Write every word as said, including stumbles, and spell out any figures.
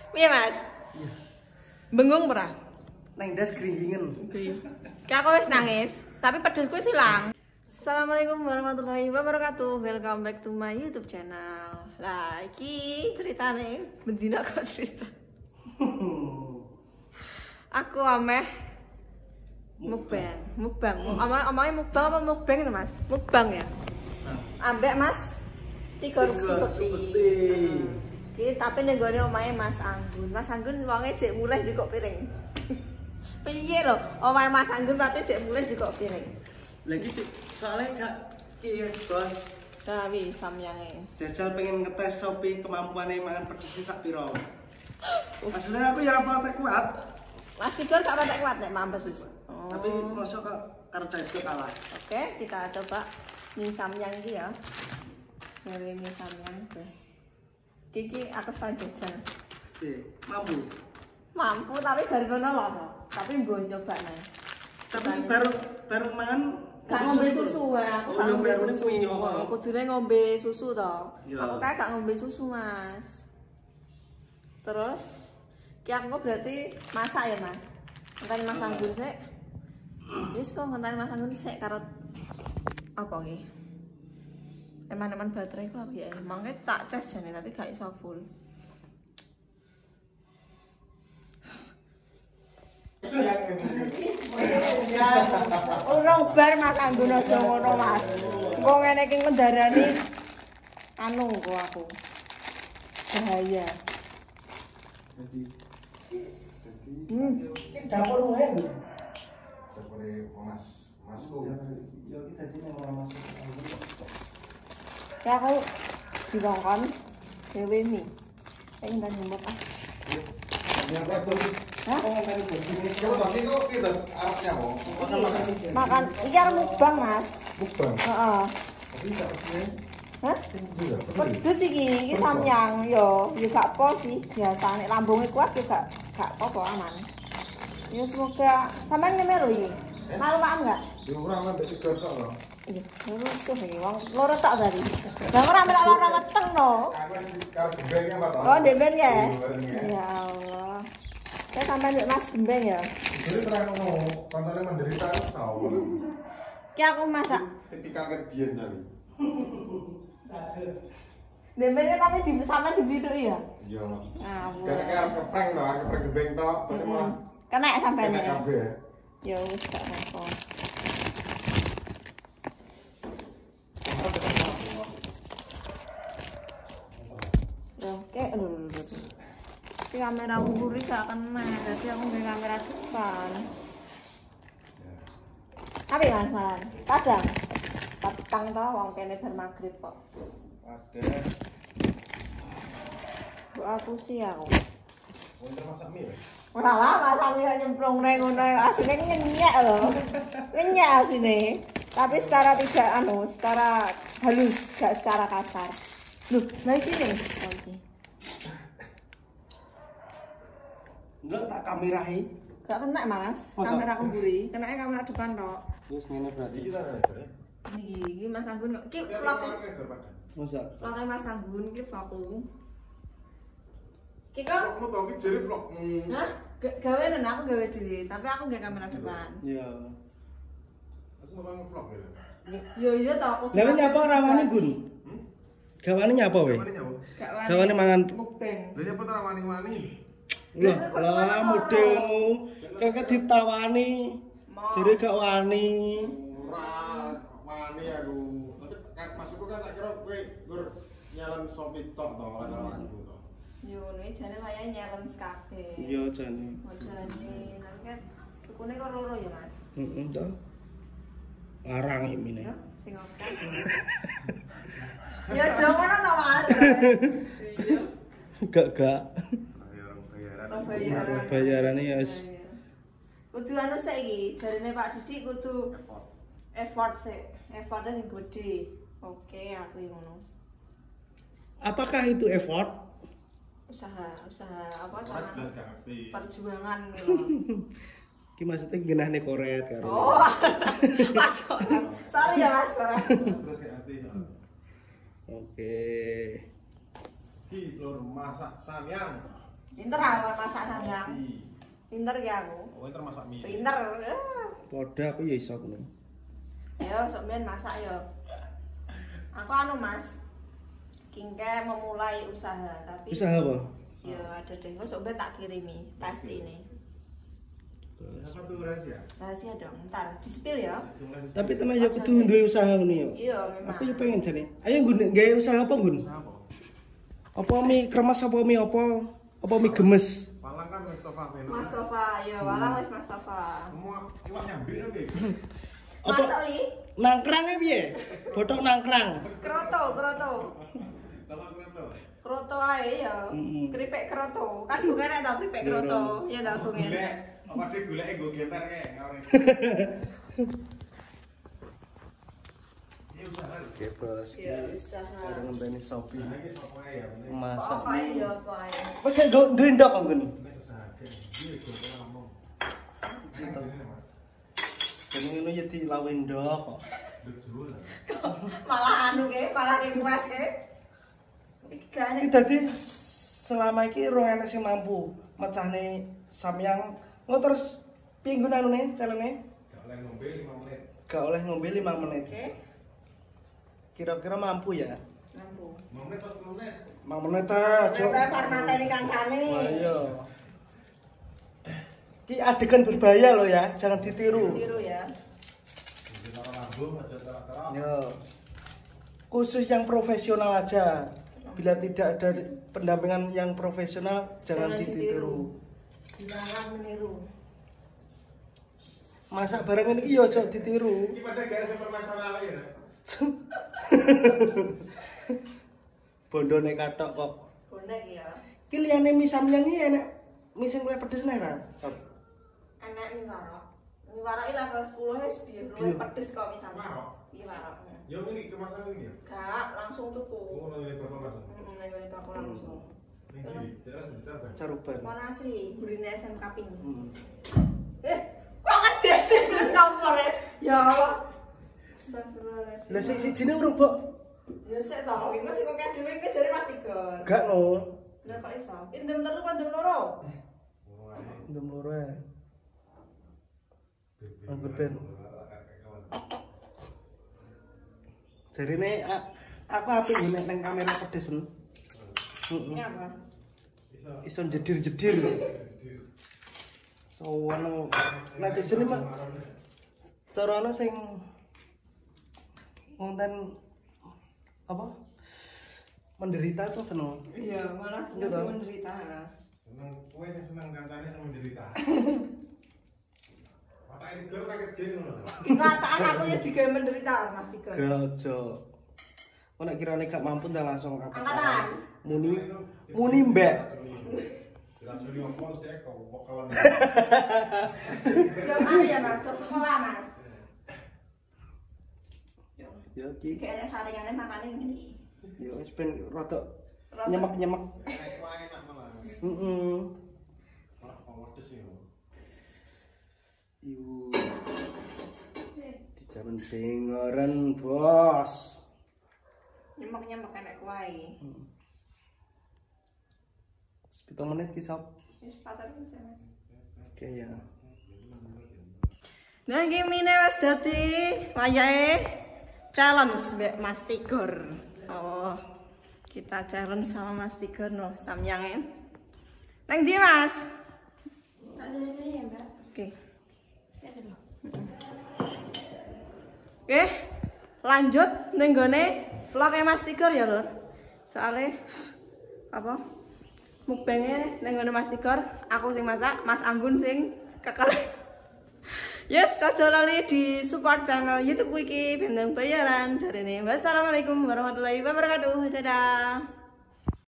Piye, Mas? Iya. Bengung ora? Nang ndas gringgingen. Kayak aku wis nangis, tapi pedesku wis ilang. Assalamualaikum warahmatullahi wabarakatuh. Welcome back to my YouTube channel. Lah, iki ceritane bendina kok cerita. Aku ameh mukbang, mukbang. Omongnya mukbang apa mukbang itu, Mas? Mukbang ya. Ambek Mas Tigor Subekti. Iki tapi ning gone omahe Mas Anggun. Mas Anggun wonge jek mulih jukuk piring. Piye lho, omahe Mas Anggun tapi jek mulih jukuk piring. Lagi soalnya gak ki bos. Tapi samyange. Jajal pengen ngetes Sopi kemampuannya mangan pedes sak piro. Maksudnya aku ya apa kuat. Mas Tigor gak patek kuat nek mampes wis. Oh. Tapi mosok kok karo Caico kalah. Oke, kita coba mie samyang iki ya. Gawe mie samyang deh. Kiki aku sanjajan. Oke, mampu. Mampu tapi baru ngono lho. Tapi mbok coba nih. Tapi baru baru mangan gak ngombe susu wae, aku gak ngombe susu. Oh, kudune ngombe susu to. Ya. Aku kae gak ngombe susu, Mas. Terus ki aku berarti masak ya, Mas. Ngenteni Mas Anggun sik. Wis kok ngenteni Mas Anggun sik karo apa iki? Eman-eman baterai ku apik ya. Mangke tak cas jane tapi gak iso full. Urung bar Mas Anggun aja ngono, Mas. Engko ngene iki ngendarani anu kok aku. Bahaya. Jadi, jadi, Hmm. Iki dapur wae lho. dapure Mas, Masku. Ya iki dadi nang ora masuk. Ya aku dibongkon dewe mie. Pengen dan nyumbut ah. Ya, apa tuh? Hah? Kalau bagi itu kita arahnya mau makan makan. Makan iki arep mukbang, Mas. Mukbang. Heeh. Tapi enggak pakai. Hah? Iya, Pedes iki, iki samyang yo, yo gak apa sih. Biasa nek lambunge kuat yo gak gak apa-apa aman. Ya semoga sampean ngemer lho iki. Malu makan enggak? Di orang lah dari kerja loh. Iya, rusuh iki wong loro tok tadi. Lah ora melok loro weteng no. Aku kalau gembengnya apa toh? Oh, demben ya? Gembengnya. Ya Allah. Saya sampean mbek Mas Gembeng ya. Jadi terang mau kontennya menderita sawah. Ki aku masak. Tipikal kebiyen tadi. Demben kan tapi di sampean dibiduk ya. Iya. Ah, Gara-gara kepreng toh, kepreng gembeng toh, berarti malah kena sampean kena ya. kabeh. Ya wis gak apa. Oke, lho lho lho. Ini kamera mburi gak kena, jadi aku nggawe kamera depan. Apa ya Mas Malan? Kadang petang tau wong kene bar magrib kok. Ada. Bu aku sih aku. Untuk masak mie. Ora lah masak mie nyemplung nang ngono asine nyenyek lho. Nyenyek asine. Tapi secara tidak anu, secara halus, gak secara kasar. Loh, nah iki nih. Enggak tak kamerahi. Gak kena, Mas. Masa? Kamera mburi, kenake kamera depan tok. Wis ngene berarti. Kita ada ya. Iki, iki Mas Anggun kok. Ki vlog. Masa? Vlog Mas Anggun ki vlogku. Ki kok Vlogmu tau ki jere vlog. hah? Ga- Gawe nen aku gawe dhewe, tapi aku gak kamera depan. Iya. Aku mau tanya vlog ya. Yo iya to aku. Lah nyapa rawani Gun? Hmm? Gawane nyapa we? Mana nyawa? Gak Gawane mangan. mukbang. Lah nyapa ta wani-wani? Lah, lah modelmu kakek ditawani. Mau. Jere gak wani. Ora wani aku. Kan masukku kan tak kira kowe gur nyalon Sopi tok to, ora karo aku to. Yo nek jane wayahe nyelem kabeh. Iya jane. Jane nang kan tukune kok loro ya, Mas. Heeh to. Larang iki Ya, mene. sing oke. Ya jangan to, Mas. Iya. Gak gak. Bayaran bayaran. Bayaran. Bayarane ya wis. Kudu anu sik iki, jarine Pak Didik kudu Effort. effort sik. Effortnya sing gede. Oke, aku ngono. Apakah itu effort? Usaha, usaha apa Ora cara jelas gak ngerti. perjuangan gitu. Ki maksudnya genahne koret karo. Oh. Mas Koran. Sorry ya Mas Koran. Jelas gak ngerti. Oke. Ki lur masak samyang. Pinter aku masak sampean. Pinter ya aku. Oh, pinter masak mie. Pinter. Podo aku ya iso ngono. Ayo sampean masak yo. Aku anu Mas. Kingke memulai usaha tapi Usaha apa? ya ada deh. Kok sampean tak kirimi pasti ini. Apa tuh rahasia? Rahasia dong. Ntar di-spill ya. Tapi tenan ya kudu duwe usaha ngono ya. Iya, memang. Aku ya pengen jane. Ayo Gun, gawe usaha apa Gun? Apa? Apa mie kremes apa mie apa? Apa mie gemes? Palang kan wis Tofa Venus. Mas Tova, yo walang wis Mas Tova. Semua iwak nyambi lho piye? Apa? Masak iki Nangkrangnya piye? Botok nangkrang. kroto, kroto. Kalau kereta. Kroto ae ya. Mm-mm. Keripik kroto. Kan bukan ada keripik kroto. Ya dah aku ngene. Golek, apa dhek goleke nggo getar kae ngawur. Ini usaha. Oke, Bos. Ya usaha. Ada ngenteni Shopee. Nah, iki sapa ya? Ini Masak. Apa ya apa ya. Wes gak duwe ndok kok Gun. usaha. Iki golek ngomong. Gitu. Jadi ngono ya dilawe ndok kok. Betul. Malah anu ke, malah request ke. Iki Ini dadi selama iki rong enek sing mampu mecahne samyang. Ngo terus piye nggon anune calene? Gak oleh ngombe lima menit. Gak oleh ngombe lima menit. Oke. Kira-kira mampu ya? Mampu. lima menit atau sepuluh menit? lima menit aja. Kita parmateni kancane. Wah, iya. Ki adegan berbahaya loh ya, jangan ditiru. Tiru ya. Jadi taruh lambung aja taruh-taruh. Ya. Khusus yang profesional aja. Bila tidak ada pendampingan yang profesional, jangan, Jangan ditiru. Dilarang meniru. Masak barang ini iya aja ditiru. Iki pada gara sing permasalahan lagi ya. Bondone katok kok. Bonek ya. Ki liyane mie samyang iki enek mie sing luwih pedes nek ra. Enak mie warok. Mie warok iki level sepuluh wis biar luwih pedes kok misalnya. Warok? Mie warok. Yo ini kemasan ini ya. Gak, langsung tuku. Oh, nang ngene bakal langsung. Heeh, nek ngene bakal langsung. Ning iki jelas dicoba. Caruban. Warna asli, gurine S M K pink. Hmm. Eh, kok ngedek kompor ya? Ya Allah. Astagfirullahaladzim. Lah sing sijine urung, Bok. Ya sik to, iki masih kok dhewe iki jare Mas Tigor. Gak no. Lah kok iso? Indem telu apa indem loro? Ndem loro ae. Anggur ben. Jarine a- aku apik ngene nang kamera pedesen. Heeh. Ini apa? Iso jedir-jedir. Sowono netizen mah carane sing ngonten apa? Menderita tuh seneng. Iya, malah Iya toh? menderita. Seneng kowe sing seneng kancane sing menderita. Patake Tigor ra gede ngono. Kenyataan aku ya digawe menderita Mas Tigor. Gajo. Kok nek kirane gak mampu ta langsung aku. Angkatan. Muni muni mbak. Diracuni opo sik kok wokelan. Jangan ya Mas, jam sekolah Mas. Ya iki. Kayak enak saringane makane ngene. Ya wis ben rada Rada- nyemek-nyemek. Nek wae enak malah. Heeh. Ora pedes yo. Iku dijamin dengeran, Bos. Nyemek-nyemek enak wae. Sepitung menit ki sop. Wis pater wis ya, Mas. Oke ya. Nah, iki mine wis dadi wayahe challenge mbek Mas Tigor. Oh. Kita challenge sama Mas Tigor no samyange. Nang ndi, Mas? Tak dulu ya, Mbak. Oke. Oke, lanjut ning gone vlog-e Mas Tigor ya, Lur. Soale apa? Mukbangnya ning ngene Mas Tigor, aku sing masak, Mas Anggun sing keker. Yes, aja lali di support channel YouTube iki benteng bayaran jarene. Wassalamualaikum warahmatullahi wabarakatuh. Dadah.